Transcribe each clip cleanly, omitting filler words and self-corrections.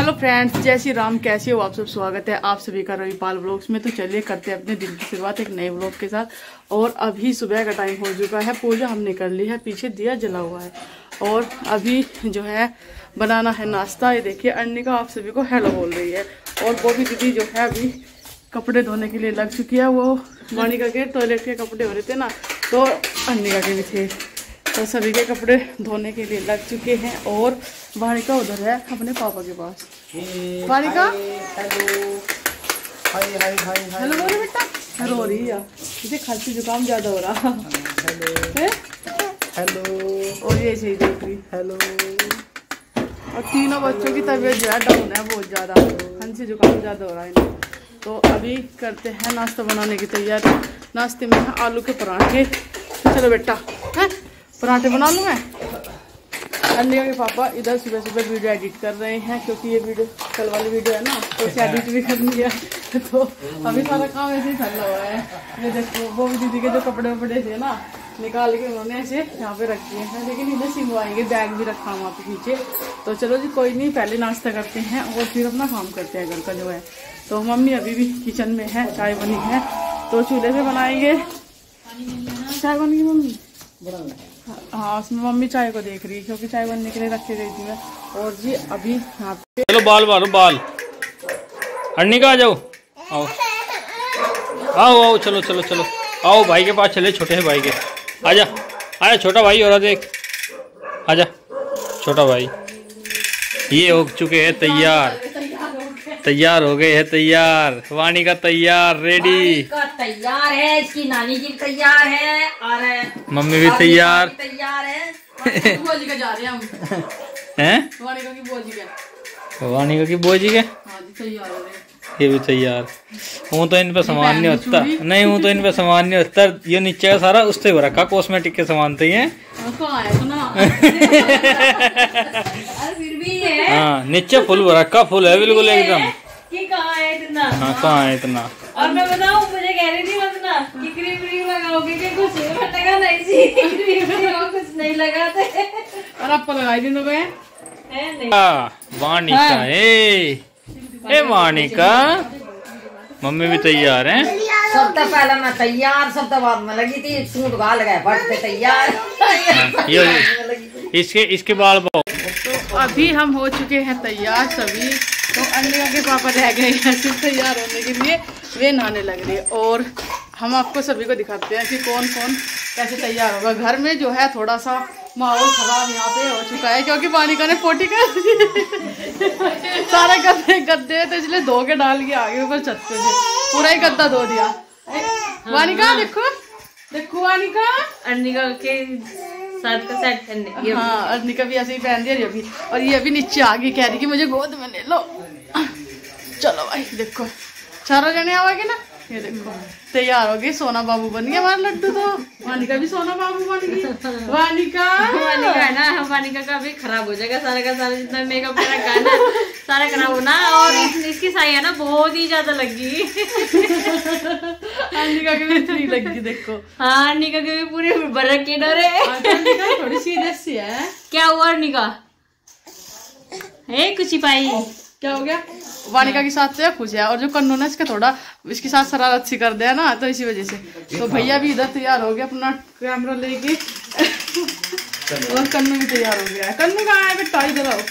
Hello friends, जय श्री राम। कैसे हो आप सब? स्वागत है आप सभी का रविपाल व्लॉग्स में। तो चलिए करते हैं अपने दिन की शुरुआत एक नए व्लॉग के साथ। और अभी सुबह का टाइम हो चुका है, पूजा हमने कर ली है, पीछे दिया जला हुआ है और अभी जो है बनाना है नाश्ता। ये देखिए अर्निका आप सभी को हेलो बोल रही है और बॉबी दीदी जो है अभी कपड़े धोने के लिए लग चुकी है। वो वानिका के टॉयलेट के कपड़े हो रहे थे ना, तो अर्निका के भी थे, तो सभी के कपड़े धोने के लिए लग चुके हैं। और वानिका उधर है अपने पापा के पास। वानिका हेलो बोलो बेटा। रो रही है, इसे खांसी जुकाम ज्यादा हो रहा है। हेलो और ये सही देख रही हेलो। और तीनों बच्चों की तबीयत जो है डाउन है बहुत ज्यादा, खांसी जुकाम ज्यादा हो रहा है इन्हें। तो अभी करते हैं नाश्ता बनाने की तैयारी। नाश्ते में है आलू के पराठे। तो चलो बेटा है पराठे बना लूँ मैं। अर्निका के पापा इधर सुबह सुबह वीडियो एडिट कर रहे हैं, क्योंकि ये वीडियो कल वाली वीडियो है ना, तो उसे एडिट भी करनी है। तो अभी सारा काम ऐसे ही चल रहा है। ये देखो वो दीदी के जो कपड़े वपड़े थे ना, निकाल के उन्होंने ऐसे यहाँ पे रख दिए हैं, लेकिन इन्हें सिलवाएंगे। बैग भी रखा वहाँ पे पीछे। तो चलो जी कोई नहीं, पहले नाश्ता करते हैं और फिर अपना काम करते हैं घर का जो है। तो मम्मी अभी भी किचन में है, चाय बनी है तो चूल्हे पे बनाएंगे। चाय बन गई मम्मी? हाँ उसमें मम्मी चाय को देख रही है, क्योंकि चाय बनने के लिए रख के गई थी मैं। और जी अभी यहाँ पे चलो बाल मारो बाल। अर्निका आ जाओ, आओ आओ आओ, चलो चलो चलो आओ भाई के पास चले, छोटे भाई के। आजा आजा छोटा भाई, और देख आजा छोटा भाई। ये हो चुके हैं तैयार, तैयार हो गए हैं तैयार। वानिका तैयार, रेडी तैयार है, इसकी नानी जी तैयार है और मम्मी भी तैयार तैयार है। बोजी का जा रहे हैं हम हैं। वानिका की बोजी का, वानिका की बोजी के हाँ जी तैयार हो रहे। ये भी तैयार। हूँ तो इन पे सामान नहीं होता, नहीं हूँ तो इन पे सामान नहीं होता। ये नीचे का सारा उससे हो रखा, कॉस्मेटिक के सामान थे ये। फिर भी है हाँ नीचे फुल हो रखा, फुल है बिल्कुल एकदम। कहाँ है इतना? हाँ कहाँ है इतना? और मैं बताऊँ, मुझे कह रही थी मत ना कि क्रीम व्रीम लगाओगे कि कुछ लगा नहीं सी, क्रीम कुछ नहीं लगाते। और आपको लगाई दिन हो गए नहीं। वानिका ए वानिका, मम्मी भी तैयार हैं। सब तो पहले मैं तैयार, सब तो बाद में लगी थी। सूट गाल गए फट पे तैयार। ये इसके बाल बहुत। तो अभी हम हो चुके हैं तैयार सभी। तो अर्निका के पापा रह गए हैं सिर्फ तैयार होने के लिए, वे नहाने लग रही है। और हम आपको सभी को दिखाते हैं कि कौन कौन कैसे तैयार होगा। घर में जो है थोड़ा सा माहौल खराब यहाँ पे हो चुका है, क्योंकि वानिका ने पोटी कर सारे गद्दे तो इसलिए धो के डाल के आगे ऊपर छत पे से पूरा ही गद्दा धो दिया। वानिका देखो देखो, वानिका अर्निका के साथ का सेट करने। हाँ अर्निका भी ऐसे ही पहन दिया अभी। और ये अभी नीचे आ गई, कह रही कि मुझे गोद में ले लो। चलो भाई देखो चारों जने आवागे ना। ये देखो तैयार हो गई, सोना बाबू बन गया हमारा लड्डू। तो वानिका भी सोना बाबू बन गई। वानिका है ना, वानिका का भी खराब हो जाएगा सारा का सारा, जितना मेकअप रखा है ना सारा खराब होना। और इसकी साई है ना बहुत ही ज्यादा लगी। अर्निका की भी इतनी लगी देखो। हाँ अर्निका के भी पूरे बरक के डरे। थोड़ी सीरियस सी है। क्या हुआ अर्निका? कुछ पाई क्या हो गया? वानिका के साथ तो खुश है, और जो कन्नू ने इसका थोड़ा इसके साथ शरारत सी कर दिया ना, तो इसी वजह से। तो भैया भी इधर तैयार हो गया अपना कैमरा लेके। और कन्नू भी तैयार हो गया है। कन्नू कहाँ है बेटा? इधर आओ।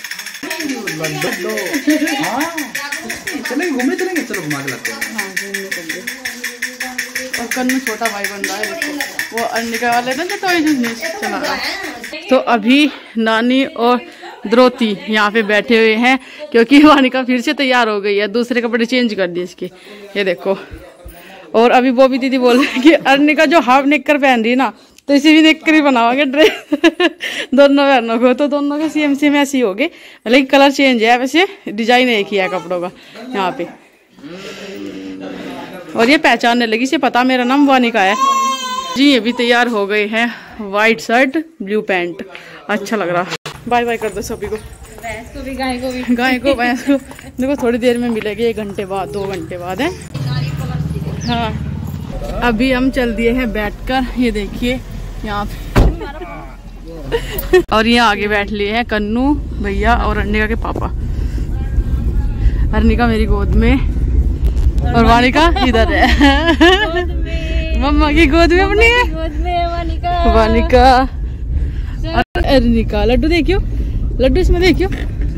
चलेंगे घूमने, चलेंगे चलो घुमा के लाते हैं। हाँ घूमने चलिए। और कन्नू छोटा भाई बन रहा है देखो, वो अर्निका वाले ना जो टॉय बिजनेस चला रहा है। तो अभी नानी और द्रौती यहाँ पे बैठे हुए हैं, क्योंकि वानिका फिर से तैयार हो गई है, दूसरे कपड़े चेंज कर दिए इसके। ये देखो। और अभी बॉबी दीदी बोल रही है कि अर्निका जो हाफ नेकर पहन रही है ना, तो इसी भी नेकर ही बनाओगे ड्रेस दोनों बहनों को। तो दोनों के सेम ऐसे ही हो गए, लेकिन कलर चेंज है, वैसे डिजाइन एक ही है कपड़ों का यहाँ पे। और ये पहचानने लगी, से पता मेरा नाम वानिका है जी। ये भी तैयार हो गए हैं, व्हाइट शर्ट ब्लू पैंट, अच्छा लग रहा। बाय बाय कर दो सभी को, भैंस को भी गाय को भी। गाय को भैंस को देखो थोड़ी देर में मिलेगी, 1 घंटे बाद 2 घंटे बाद है। हाँ अभी हम चल दिए हैं बैठकर। ये देखिए यहाँ पे और ये आगे बैठ लिए हैं कन्नू भैया और अर्निका के पापा। अर्निका मेरी गोद में और वानिका इधर है मम्मा की गोद में अपनी है वानिका और अर्निका। लड्डू देखियो, लड्डू इसमें देखियो।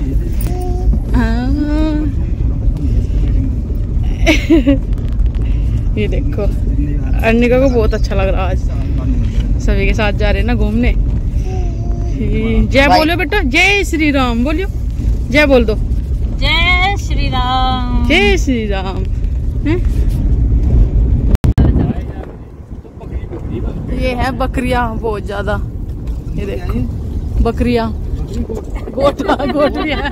ये देखो अर्निका को बहुत अच्छा लग रहा आज, सभी के साथ जा रहे हैं ना घूमने। जय बोलो बेटा, जय श्री राम बोलियो, जय बोल दो, जय श्री राम, जय श्री राम। ये है बकरियां बहुत ज्यादा, ये देखो बकरियां, गोट गोट भी है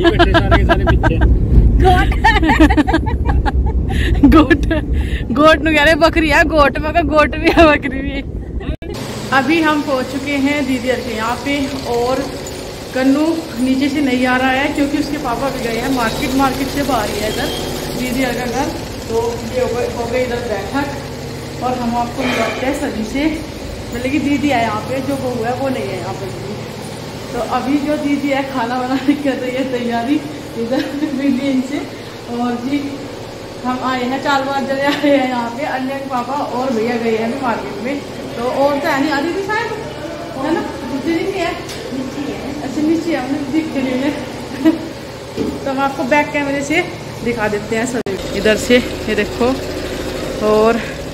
गोट गोट नु कह रहे बकरी है, गोट में का गोट भी है बकरी भी। अभी हम पहुंच चुके हैं दीदी के यहाँ पे और कन्नू नीचे से नहीं आ रहा है क्योंकि उसके पापा भी गए हैं मार्केट, मार्केट से बाहर ही है इधर दीदी का घर। तो ये हो गए इधर बैठक और हम आपको मिलाते हैं सभी से। मतलब कि दीदी है यहाँ पे, जो बहू है वो नहीं है यहाँ पे। तो अभी जो दीदी है खाना बनाने कर रही है तैयारी इधर बिल्डिंग से। और जी हम आए हैं 4-5 जने आए हैं यहाँ पे, अन्य के पापा और भैया गए हैं अभी मार्केट में। तो और तो है नहीं, आदि भी शायद है ना, दूसरी नहीं है, अच्छा नीचे है हमने दिख रही है। तो हम आपको बैक कैमरे से दिखा देते हैं सभी इधर से, ये देखो। और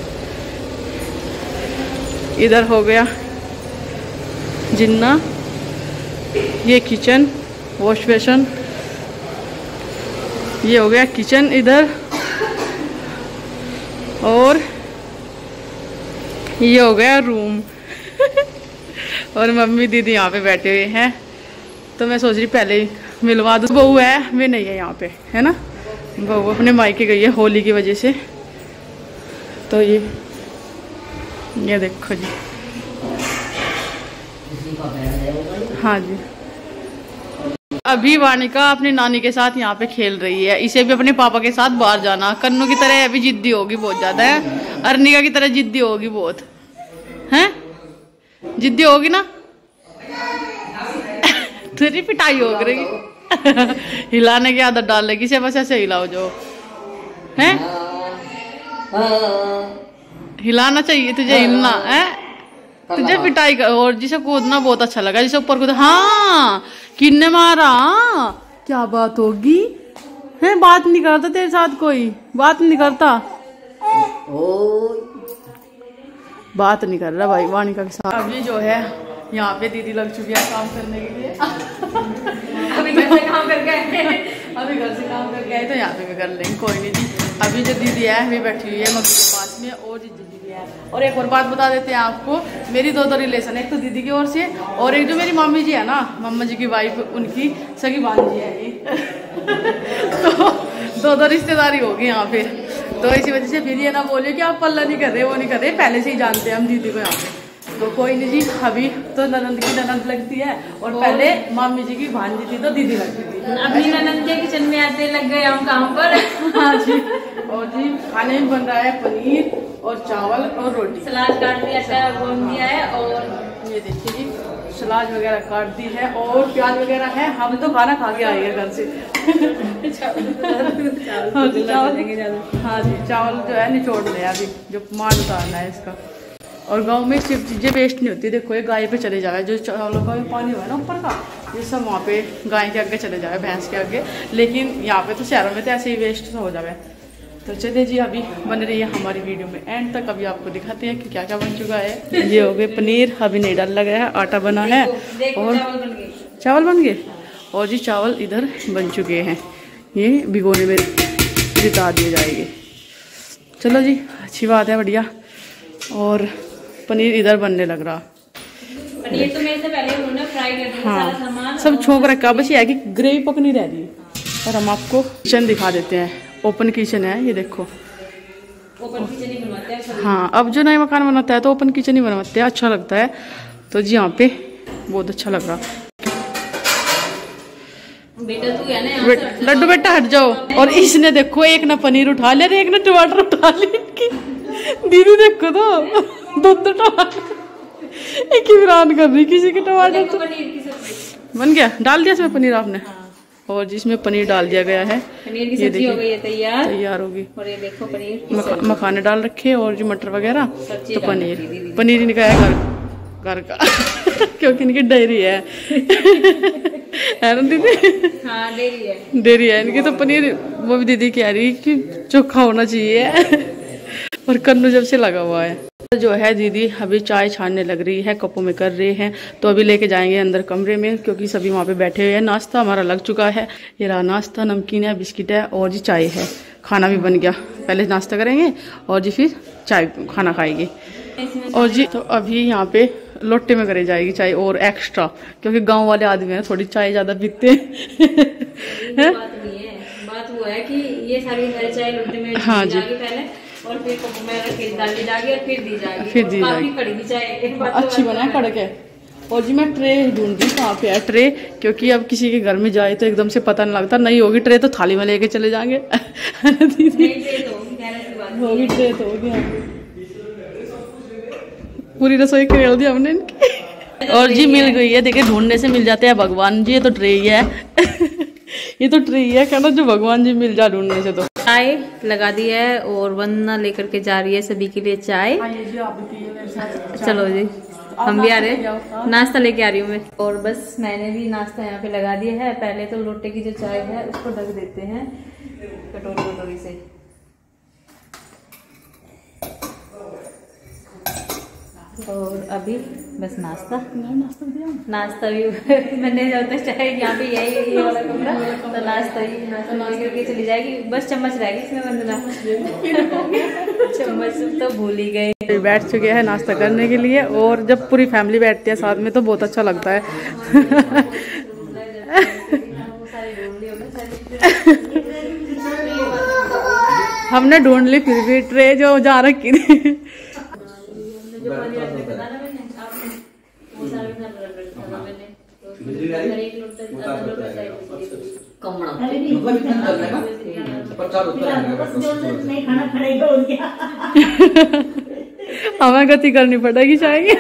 इधर हो गया जिन्ना, ये किचन वॉश बेसन, ये हो गया किचन इधर। और ये हो गया रूम और मम्मी दीदी यहाँ पे बैठे हुए हैं। तो मैं सोच रही पहले ही मिलवा दूँ। बहू है वे नहीं है यहाँ पे, है ना, बहू अपने मायके गई है होली की वजह से। तो ये देखो जी, हाँ जी। अभी वानिका अपनी नानी के साथ यहाँ पे खेल रही है, इसे भी अपने पापा के साथ बाहर जाना। कन्नू की तरह अभी जिद्दी होगी बहुत ज्यादा है, अर्निका की तरह जिद्दी होगी बहुत, हैं जिद्दी होगी ना तेरी पिटाई हो रही हिलाने की आदत डाल लेगी से, बस ऐसे हिलाओ जो है, हिलाना चाहिए तुझे, हिलना है तुझे, पिटाई कर। और जिसे कूदना बहुत अच्छा लगा, जिसे ऊपर कूदा, हाँ किन्ने मारा, क्या बात होगी है, बात नहीं करता तेरे साथ, कोई बात नहीं करता, बात नहीं कर रहा भाई वानिका के साथ। अभी जो है यहाँ पे दीदी लग चुकी है काम करने के लिए अभी घर से काम करके आए, अभी घर से काम करके आए तो यहाँ पे भी कर लेंगे, कोई नहीं जी। अभी जो दीदी है वे बैठी हुई है मम्मी के पास में, और जी दीदी है। और एक और बात बता देते हैं आपको, मेरी दो रिलेशन है, एक तो दीदी की ओर से और एक जो मेरी मामी जी है ना, मम्मा जी की वाइफ, उनकी सगी भांजी है ये तो दो रिश्तेदारी होगी यहाँ पे। तो इसी वजह से फिर ये ना बोलिए कि आप पल्ला नहीं कर रहे, वो नहीं कर रहे, पहले से ही जानते हैं हम दीदी को यहाँ पे। तो कोई नहीं जी, अभी तो ननंद की ननंद लगती है और पहले मामी जी की भांजी थी तो दीदी लगती थी। अपनी ननंद के किचन में आते लग गए हम काम पर। हाँ जी। और जी खाने में बन रहा है पनीर और चावल और रोटी, सलाद काट दिया है, भून दिया है, और ये देखिए जी सलाद वगैरह काट दी है और प्याज वगैरह है। हम तो खाना खा के आए हैं घर से हाँ जी चावल जो है निचोड़ ले अभी, जो माल उतारना है इसका। और गांव में सिर्फ चीज़ें वेस्ट नहीं होती, देखो ये गाय पे चले जाए, जो चावलों का पानी हुआ है ना ऊपर का, ये सब वहाँ पे गाय के आगे चले जाए, भैंस के आगे। लेकिन यहाँ पे तो शहरों में तो ऐसे ही वेस्ट हो जाए। तो चलिए जी अभी बन रही है हमारी वीडियो में एंड तक, अभी आपको दिखाते हैं कि क्या क्या बन चुका है। ये हो गए पनीर, अभी नहीं डाल लगा है, आटा बना है और चावल बन गए। और जी चावल इधर बन चुके हैं, ये भिगोने में जिता दिए जाएंगे। चलो जी अच्छी बात है, बढ़िया। और पनीर इधर बनने लग रहा, पनीर तो मेरे से पहले उन्होंने फ्राई कर दिया, सारा सामान सब छोंक रखा, बस ये है कि ग्रेवी पकनी रह रही है। और हम आपको किचन दिखा देते हैं, ओपन किचन है ये देखो, ओपन किचन ही बनवाते हैं। हाँ अब जो नए मकान बनाता है तो ओपन किचन ही बनवाते हैं, अच्छा लगता है। तो जी यहाँ पे बहुत अच्छा लग रहा। बेटा तू है ना, लड्डू बेटा हट जाओ। और इसने देखो एक ना पनीर उठा लिया, एक ने टमाटर उठा लिया, दीदी देखो तो दो टमाटर एक ही वीरान कर रही, किसी के टमाटर तो पनीर की सब्जी बन गया, डाल दिया इसमें पनीर आपने। और जिसमें पनीर डाल दिया गया है। पनीर की सब्जी हो गई है तैयार होगी। और ये देखो पनीर मखाने डाल रखे और जो मटर वगैरह, तो पनीर इनका है घर का क्योंकि इनकी डेयरी है ना दीदी? हाँ डेयरी है इनकी, तो पनीर वो भी दीदी कह रही कि चोखा होना चाहिए और कन्नू जब से लगा हुआ है। जो है दीदी अभी चाय छानने लग रही है, कपों में कर रहे हैं, तो अभी लेके जाएंगे अंदर कमरे में क्योंकि सभी वहाँ पे बैठे हुए हैं। नाश्ता हमारा लग चुका है, ये रहा नाश्ता, नमकीन है, बिस्किट है और जी चाय है। खाना भी बन गया, पहले नाश्ता करेंगे और जी फिर चाय खाना खाएंगे। और जी तो अभी यहाँ पे लोटे में करे जाएगी चाय और एक्स्ट्रा, क्योंकि गाँव वाले आदमी है थोड़ी चाय ज्यादा पीते हैं। बात वो है कि ये सारी चाय लोटे में हाँ जी पहले और फिर कप में रख डाली जाएगी और फिर दी जाएगी। फिर दी जाएगी। कड़की चाय अच्छी बनाए कड़क है। और जी मैं ट्रे ढूंढ रही कहाँ पे है ट्रे, क्योंकि अब किसी के घर में जाए तो एकदम से पता नहीं लगता, नहीं होगी ट्रे तो थाली में लेके चले जाएंगे दीदी होगी ट्रे तो होगी। पूरी रसोई खेल दी हमने इनकी। और जी मिल गई है, देखिए ढूंढने से मिल जाते हैं भगवान जी। ये तो ट्रे ही है ये तो ट्रे ही है कहना, जो भगवान जी मिल जा ढूंढने से। तो चाय लगा दी है और वंदना लेकर के जा रही है सभी के लिए चाय। चलो जी हम भी आ रहे हैं, नाश्ता लेके आ रही हूँ मैं। और बस मैंने भी नाश्ता यहाँ पे लगा दिया है। पहले तो लोटे की जो चाय है उसको ढक देते हैं कटोरी से। और अभी बस नाश्ता भी मैंने जब तक चाहे यहाँ पे यही ये वाला कमरा, तो नाश्ता करके चली जाएगी। बस चम्मच रहेगी इसमें वंदना चम्मच तो भूल ही गए। बैठ चुके हैं नाश्ता करने के लिए, और जब पूरी फैमिली बैठती है साथ में तो बहुत अच्छा लगता है हमने ढूंढ ली फिर भी ट्रे जो जा रखी थी। हमें गति करनी पड़ेगी चाय।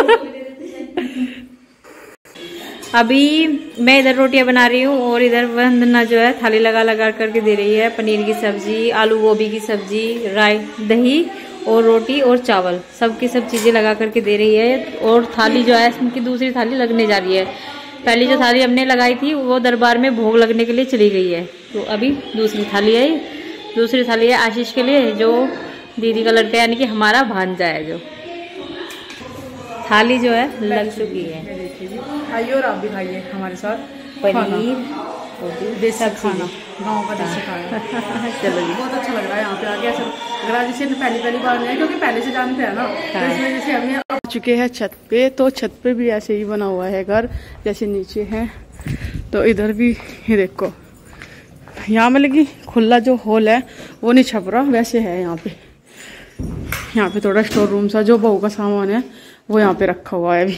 अभी मैं इधर रोटियां बना रही हूँ और इधर वंदना जो है थाली लगा करके दे रही है। पनीर की सब्जी, आलू गोभी की सब्जी, दही और रोटी और चावल, सबकी सब चीजें लगा करके दे रही है। और थाली जो है उनकी दूसरी थाली लगने जा रही है। पहली जो थाली हमने लगाई थी वो दरबार में भोग लगने के लिए चली गई है, तो अभी दूसरी थाली है। दूसरी थाली है आशीष के लिए, जो दीदी का लड़का यानी कि हमारा भांजा है। जो थाली जो है लग चुकी है। खाइए और आप भी खाइए हमारे साथ पनीर देसी खाना, गाँव का देसी खाना। चलो जी बहुत अच्छा लग रहा है यहाँ पे आके। ऐसा लग रहा है जैसे पहली बार नहीं है, क्योंकि पहले से जानते हैं ना, तो इस वजह से हमें आ चुके हैं छत पे। तो छत पे भी ऐसे ही बना हुआ है घर जैसे नीचे है, तो इधर भी ये देखो यहाँ में लगी खुला जो हॉल है वो नहीं छप रहा, वैसे है यहाँ पे। यहाँ पे थोड़ा स्टोर रूम सा, जो बहू का सामान है वो यहाँ पे रखा हुआ है।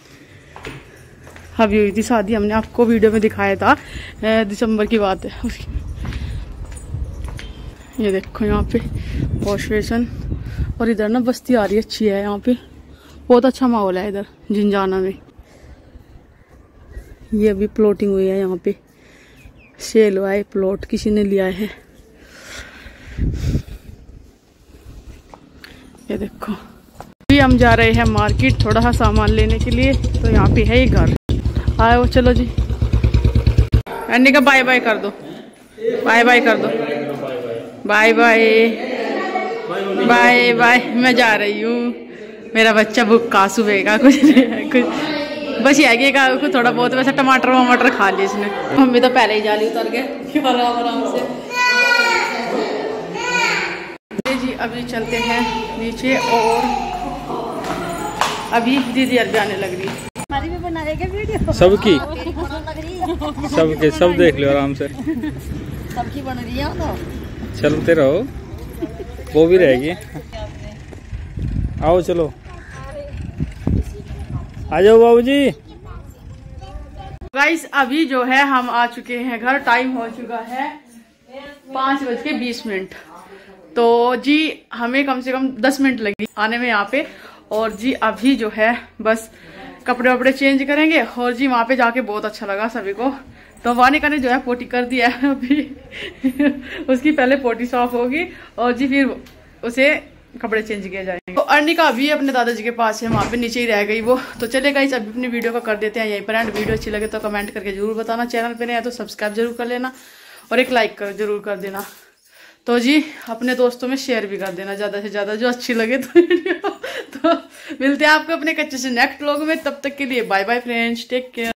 अभी हुई थी शादी, हमने आपको वीडियो में दिखाया था, दिसंबर की बात है उसकी। ये देखो यहाँ पे वॉश बेसन, और इधर ना बस्ती आ रही है, अच्छी है यहाँ पे, बहुत अच्छा माहौल है इधर जिंजाना में। ये अभी प्लॉटिंग हुई है यहाँ पे, सेल हुआ है प्लॉट, किसी ने लिया है। ये देखो अभी हम जा रहे हैं मार्केट थोड़ा सा सामान लेने के लिए, तो यहाँ पे है ये घर। आए वो चलो जी, अन्नी का बाय बाय कर दो, बाय बाय कर दो, बाय बाय बाय बाय। मैं जा रही हूँ, मेरा बच्चा भूखा सुबह का कुछ बस ये का कुछ थोड़ा बहुत, वैसे टमाटर वमाटर खा लिए इसने। मम्मी तो पहले ही जाली उतर गए आराम से। जी अभी चलते हैं नीचे, और अभी दीदी अब जाने लग रही है। हमारी भी बनाएगा वीडियो, सबकी सबके सब देख लो आराम से, सबकी बन रही है तो चलते रहो, वो भी रहेगी। आओ चलो, आ जाओ बाबूजी। गाइस अभी जो है हम आ चुके हैं घर, टाइम हो चुका है 5:20। तो जी हमें कम से कम 10 मिनट लगी आने में यहाँ पे। और जी अभी जो है बस कपड़े वपड़े चेंज करेंगे, और जी वहाँ पे जाके बहुत अच्छा लगा सभी को, तो वानिका ने जो है पोटी कर दिया है अभी उसकी पहले पोटी साफ होगी और जी फिर उसे कपड़े चेंज किए जाएंगे। तो अर्निका अभी अपने दादाजी के पास है, वहाँ पे नीचे ही रह गई वो। तो चले गाइस अभी अपनी वीडियो को कर देते हैं यहीं पर एंड। वीडियो अच्छी लगे तो कमेंट करके जरूर बताना, चैनल पे नहीं है तो सब्सक्राइब जरूर कर लेना और एक लाइक जरूर कर देना। तो जी अपने दोस्तों में शेयर भी कर देना ज़्यादा से ज़्यादा जो अच्छी लगे तो वीडियो। तो मिलते हैं आपको अपने कच्चे से नेक्स्ट व्लॉग में, तब तक के लिए bye bye friends, take care.